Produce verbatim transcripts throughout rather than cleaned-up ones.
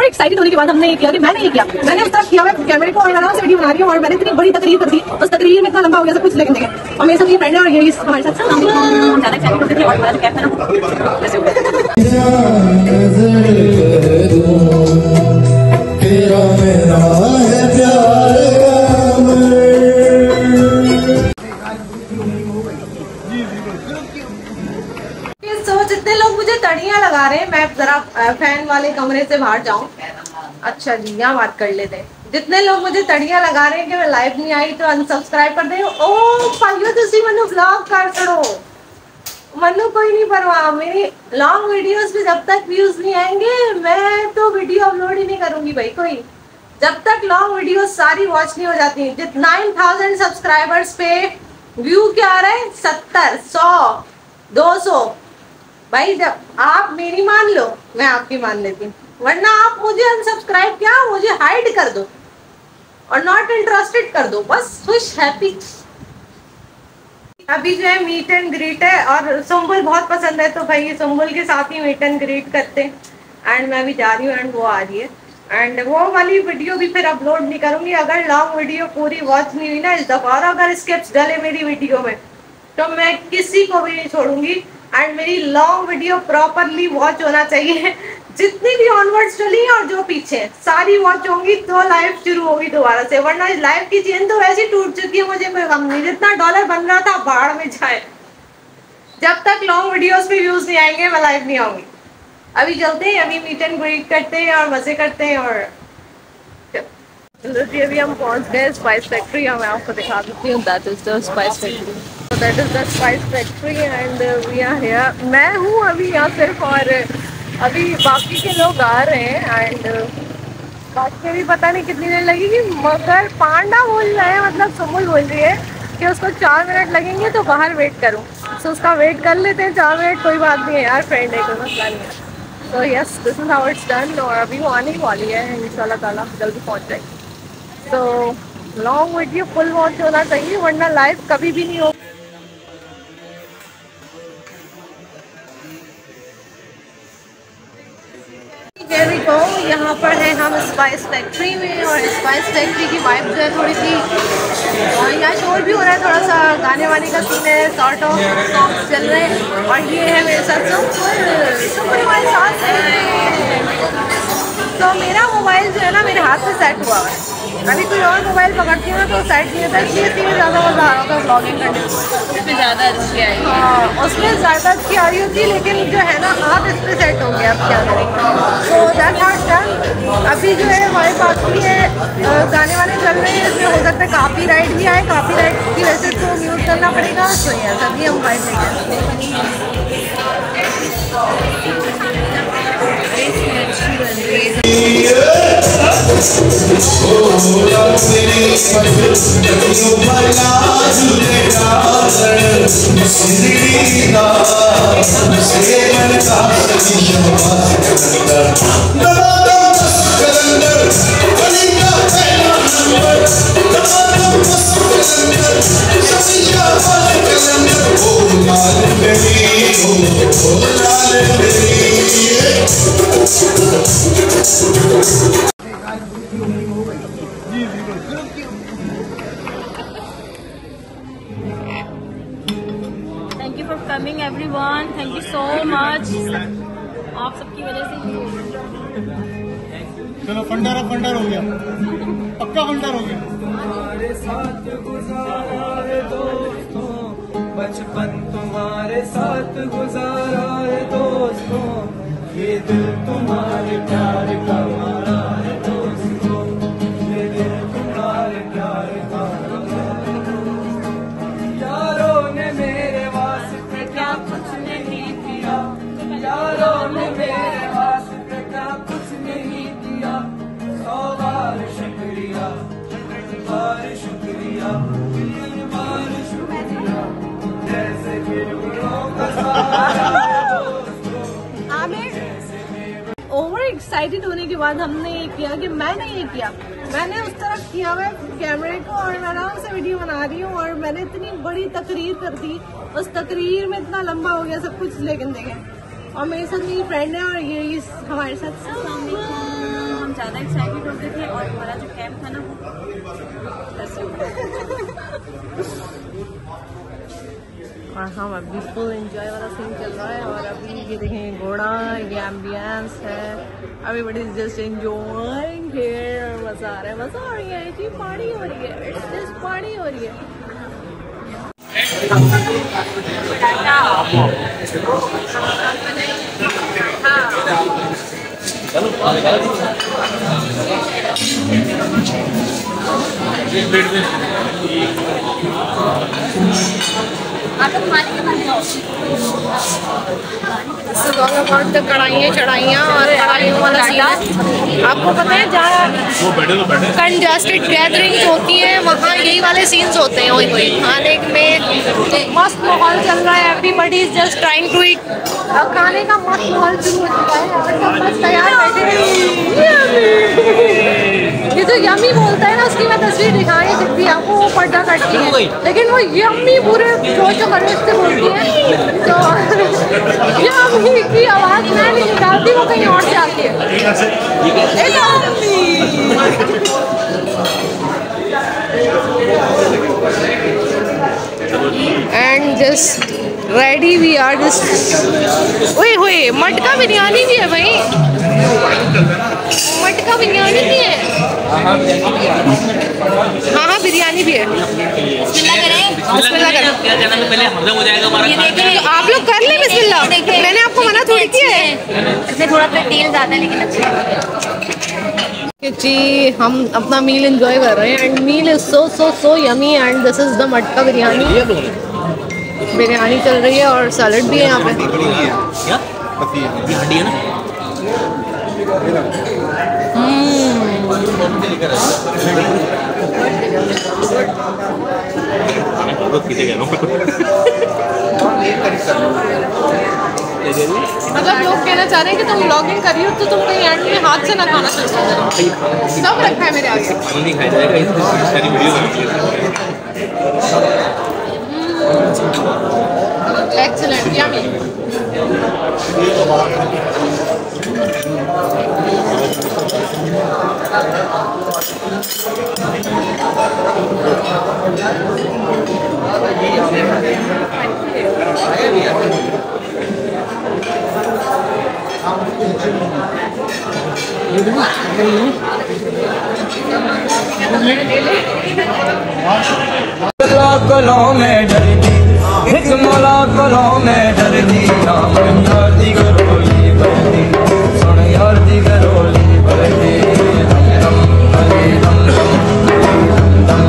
Excited होने के बाद हमने ये किया कि मैंने ये किया, मैंने उस तरह किया, मैं कैमरे को और आराम से वीडियो बना रही हूँ और मैंने इतनी बड़ी तकरीर कर दी, उस तकरीर में इतना लंबा हो गया सब कुछ, लेकिन देखें और मेरे साथ ये फ्रेंड है और ये हमारे साथ ज्यादा एक्साइटेड होते थे और बड़ा कैफ है ना ऐसे तो जितने लोग मुझे तड़ियां लगा रहे हैं, मैं जरा फैन वाले कमरे से बाहर जाऊं। अच्छा जी, यहाँ बात कर लेते हैं। जितने लोग मुझे तड़ियां लगा रहे हैं कि मैं लाइव नहीं आई तो अनसब्सक्राइब कर दे। ओ पाइयो तुसी मनु ब्लॉग कर छोड़ो, मनु कोई नहीं परवाह, मेरी लॉन्ग वीडियोस पे जब तक व्यूज नहीं आएंगे मैं तो वीडियो अपलोड ही नहीं करूंगी भाई कोई, जब तक लॉन्ग वीडियोस सारी वॉच नहीं हो जाती। जित नाइन थाउजेंड सब्सक्राइबर्स पे व्यू क्या आ रहा है, सत्तर, सौ, दो सौ। भाई जब आप मेरी मान लो मैं आपकी मान लेती हूँ, वरना आप मुझे अनसब्सक्राइब क्या मुझे हाइड कर दो और नॉट इंटरेस्टेड कर दो, बस खुश हैप्पी। अभी जो है मीट एंड ग्रीट है और सुम्बुल बहुत पसंद है तो भाई सुम्बुल के साथ ही मीट एंड ग्रीट करते हैं। एंड मैं भी जा रही हूँ एंड वो आ रही है एंड वो वाली वीडियो भी फिर अपलोड नहीं करूंगी अगर लॉन्ग वीडियो पूरी वॉच नहीं हुई ना इस दफा, और अगर स्किप्स डले मेरी वीडियो में तो मैं किसी को भी नहीं छोड़ूंगी। एंड मेरी लॉन्ग वीडियो प्रॉपरली वॉच होना चाहिए, जितनी भी ऑनवर्ड्स चली और जो पीछे सारी वॉच होंगी तो लाइव शुरू होगी दोबारा से, वरना इस लाइव की चेन तो वैसे टूट चुकी है, मुझे कोई गम नहीं, जितना डॉलर बन रहा था बाढ़ में जाए। जब तक लॉन्ग वीडियोस पे व्यूज नहीं आएंगे मैं लाइव नहीं आऊंगी। अभी चलते हैं, अभी मीट एंड ग्रीट करते हैं और मजे करते हैं। और जी अभी हम पहुंच गए स्पाइस फैक्ट्री, मैं आपको दिखा देती हूँ। That is the spice factory, that is the spice factory and we are here. मैं हूँ अभी यहाँ सिर्फ और अभी बाकी के लोग आ रहे हैं एंड बाकी के भी पता नहीं कितनी देर लगेगी, मगर पांडा बोल रहे हैं, मतलब सुमुल बोल रही है कि उसको चार मिनट लगेंगे तो बाहर वेट करूँ, तो उसका वेट कर लेते हैं चार मिनट, कोई बात नहीं है यार, फ्रेंड है, कोई मसला नहीं है। तो yes this is how it's done और अभी वो आने ही वाली है इंशाल्लाह ताला, जल्दी पहुँच जाएगी। तो लॉन्ग वीडियो फुल वॉच होना चाहिए वरना लाइव कभी भी नहीं हो। यहाँ पर है हम स्पाइस फैक्ट्री में और स्पाइस फैक्ट्री की वाइब जो है थोड़ी सी, और यहाँ शोर भी हो रहा है, थोड़ा सा गाने वाने का सीन है, सॉर्ट ऑफ सॉन्ग्स चल रहे हैं। और ये है मेरे साथ सुम्बुल हमारे साथ है। तो मेरा मोबाइल जो है ना मेरे हाथ से सेट हुआ है, अभी कोई और मोबाइल पकड़ती हूँ ना तो सेट नहीं होता, इसलिए इसमें ज़्यादा मज़ा आ रहा होता ब्लॉगिंग करने में, उसमें ज़्यादा अच्छी आई। हाँ उसमें ज़्यादा अच्छी आ रही होती, लेकिन जो है ना हाथ इस पर सेट हो गया, अब क्या करेंगे। तो दैट हार्ट डन। अभी जो है हमारे पास भी है गाने वाने चल रहे हैं, इसमें हो सकता है काफ़ी राइड भी आए, काफ़ी राइड की वजह से तो म्यूट करना पड़ेगा, तो ये तभी हम फाइट लेंगे। Thank you for coming everyone. Thank you so much. आप सबकी वजह से। चलो फंडारा फंडार हो गया, पक्का फंडार हो गया। तुम्हारे साथ गुजारा है दोस्तों, बचपन तुम्हारे साथ गुजारा है दोस्तों, ये दिल तुम्हारे प्यार का मारा है दोस्तों, ये दिल तुम्हारे प्यार का मारा है दोस्तों। यारों ने मेरे वास्ते क्या कुछ नहीं किया, यारों ने मेरे वास्ते क्या कुछ नहीं किया, सौ बार शुक्रिया, बार शुक्रिया, बार शुक्रिया, जैसे गिरगिटों का सहारा है दोस्तों। ओवर एक्साइटेड होने के बाद हमने ये किया कि मैंने ये किया, मैंने उस तरह किया हुआ कैमरे को और मैं आराम से वीडियो बना रही हूँ और मैंने इतनी बड़ी तकरीर कर दी, उस तकरीर में इतना लंबा हो गया सब कुछ, लेकिन देखें और मेरे साथ मेरी फ्रेंड है और ये हमारे साथ घूमते थे और हमारा जो कैंप था ना वो और हम अभी फुल एंजॉय वाला सीन चल रहा है। और अभी ये देखें घोड़ा, ये एम्बियंस है, everybody is just enjoying here. मजा आ रहा है, मजा आ रही है जी, पार्टी हो रही है, इट्स जस्ट पार्टी हो रही है। कढ़ाइयाँ चढ़ाइयाँ और कढ़ाइयों वाला सीन। आपको पता है जहाँ कंजस्टेड गैदरिंग्स होती हैं वहाँ यही वाले सीन्स होते हैं। वही वही खाने में मस्त माहौल चल रहा है, everybody is just trying to eat. खाने का मस्त माहौल शुरू हो चुका है, बस तैयार बैठे हैं। ये जो यम्मी बोलता है ना उसकी मैं तस्वीर दिखाई जब भी आपको वो पर्दा कटती है, लेकिन वो यम्मी पूरे जोश और खरोश से बोलती है। तो यम्मी की आवाज़ मैं नहीं निकालती, वो कहीं और से आती है। And just ready we are just. ओए होए मटका बिरयानी भी है भाई, मटका बिरयानी भी है। हाँ हाँ बिरयानी भी है। बिस्मिल्लाह करें, पहले हजम हो जाएगा हमारा। आप लोग कर ले बिस्मिल्लाह, मैंने आपको मना थोड़ी किया है। इसमें थोड़ा सा तेल ज़्यादा लेकिन अच्छा जी। हम अपना मील एंजॉय कर रहे हैं and meal is so so so yummy and this is the matka biryani. Biryani चल रही है और सैलड भी है यहाँ पे। मतलब लोग कहना चाह रहे हैं कि तुम व्लॉगिंग कर रही हो तो तुम कहीं एंड में हाथ से ना खाना शुरू कर दो। सब रखा है मेरे आगे। Excellent, yummy. कलों में डरती एक मोला कलों में डरती नाम यार दी गरोली बरती सुन यार दी गरोली बरती दम दम दम दम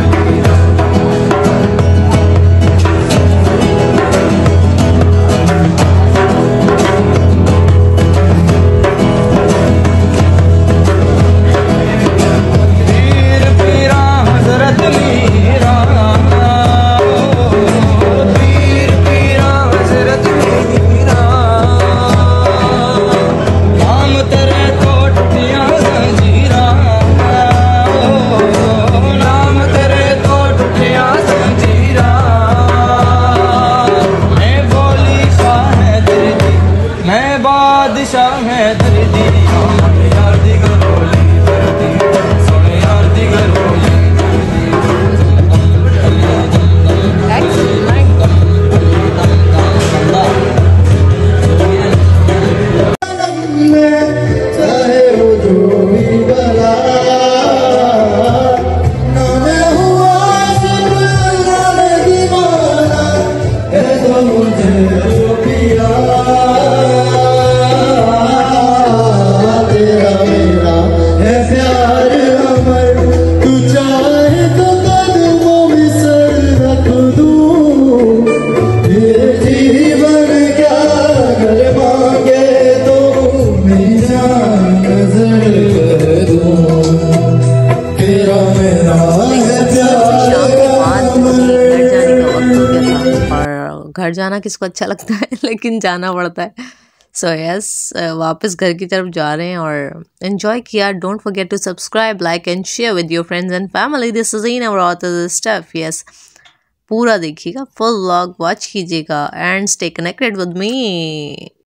घर जाना किसको अच्छा लगता है, लेकिन जाना पड़ता है। सो so, यस yes, वापस घर की तरफ जा रहे हैं और एंजॉय किया। Don't forget to subscribe, like and share with your friends and family. This is in our author stuff. Yes, पूरा देखिएगा, फुल व्लॉग वॉच कीजिएगा and stay connected with me.